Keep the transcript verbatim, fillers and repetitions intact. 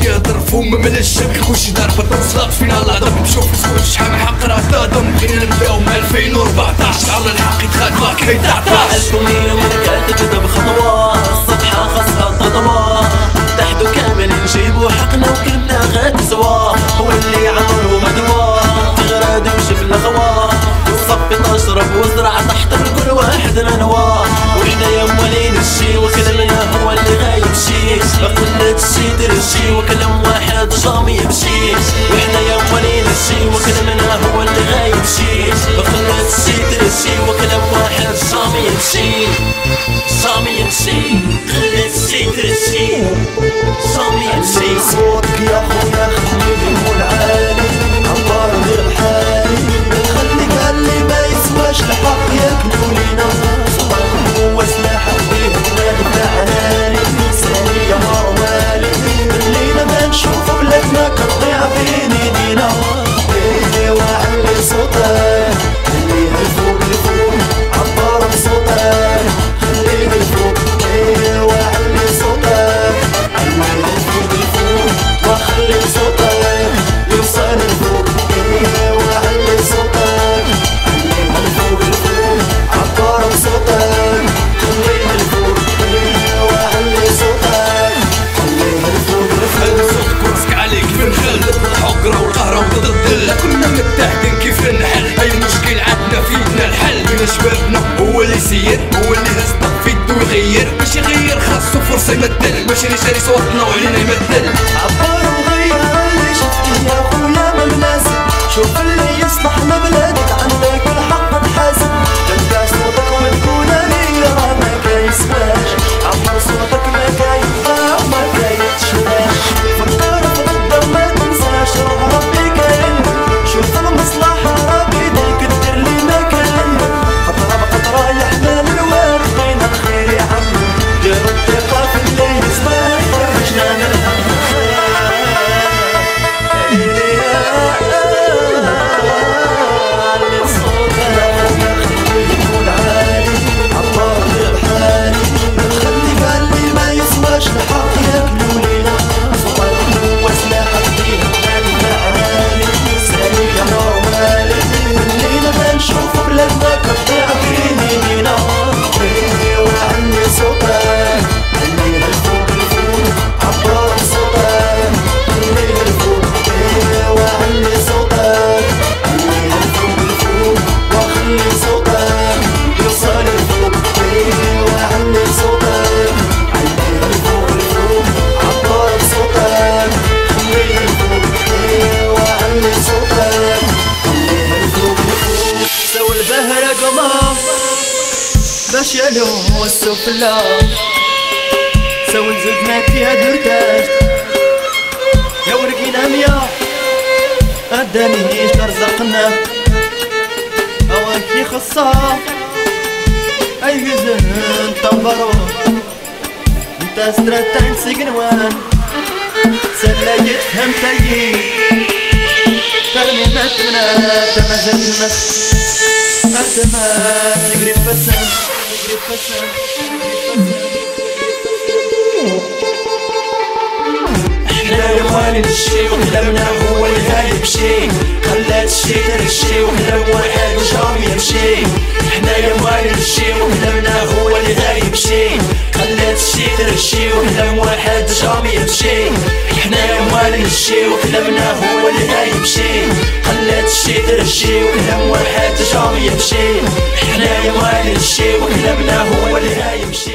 يهضر فم من الشك كلشي ضرب صلاط فينا الله ضرب نشوف سكوت شحال من حق راه تهضم بغينا نبداو من ألفين وأربعطاش على الحق يتخاد كيتعطاش الدنيا ولا كتبدا بخطوة الصفحة خاصها تضوى نتحدو كامل نجيبو حقنا وكلنا غادي سوا هو اللي عمرو مدوى تغرادي وجيب الغوا وصفي تشرب وزرع تحت كل واحد نواه وحنايا موالين الشي وكلامنا هو اللي غايب شي بقلة الشي ترشي وكلام واحد جامي يمشي وحنايا موالين الشي وكلامنا هو اللي غايب شي بقلة الشي ترشي وكلام واحد جامي يمشي جامي يمشي قلة الشي ترشي جامي يمشي صوتك يا خويا خليني نقول عالي عبار غير حالي خليك اللي ما يسواش الحق ياكلوا لينا هو سلاح بيه بلادنا عناني ثانية مروالي الليلة ما نشوف بلادنا كتضيع بين ايدينا ايه وعلي صوتك خليه الفوق الفوق عبر بصوتك خليه الفوق ايه وعلي صوتك خليه الفوق الفوق وخلي صوتك يوصل الفوق ايه وعلي صوتك خليه الفوق الفوق عبر بصوتك خليه الفوق ايه وعلي صوتك خليه الفوق الفوق صوتك وراسك عليك في الخل الحقرة والقهرة وضد الذل كنا متحدين كيف نحل اي مشكل عندنا في يدنا الحل بين شبابنا هو اللي يسير هو اللي هز في يدو يغير باش يغير خاصو فرصة يمثل باش نشري صوتنا وعلينا يمثل عبر وغير اللي شفتي يا خويا ما مناسب شوف اللي يصلحنا بلادك عندك الحق تحاسب تلقى صوتك وتكون ليا ما كيسمعش عبر صوتك ما كيطلع ما كيتشلاش فكر بغدا ما تنساش راه ربي كاين شوف المصلحة راه بيديك دير لي ما كاين خطرة بخطرة يا حمال الواد بغينا الخير يا عمي ديرو الثقة في اللي يسمع يخرجنا من الهم الحق ياكلوا لينا صوتك هو سلاحك بيه بلادنا عناني ثانية نورمالي الليلة ما نشوف بلادنا كتضيع بين ايدينا ايه وعلي صوتك خليه الفوق الفوق عبر صوتك خليه الفوق ايه وعلي صوتك خليه الفوق الفوق وخلي صوتك يوصل الفوق ايه وعلي صوتك باش يلوم السفلى سوي زدنا فيها درتاج يا ورقينا ميا ادانيش نرزقنا اواكي خصا اي جزن طنبرو انت ستراتين سجنوان سلايت همتايي ترمي ماتنا تمازلنا أتما تجري بسام تجري بسام احنا يا موالين الشي وكلامنا هو اللي غايب شي خلات الشي ترشي وكلام واحد جامي يمشي احنا يا موالين الشي وكلامنا هو اللي غايب شي خلات الشي ترشي وكلام واحد جامي يمشي احنا يا موالين الشي وكلامنا هو اللي غايب شي خلات الشي ترشي وكلام واحد جامي يمشي احنا يا موالين الشي وكلامنا هو اللي غايب شي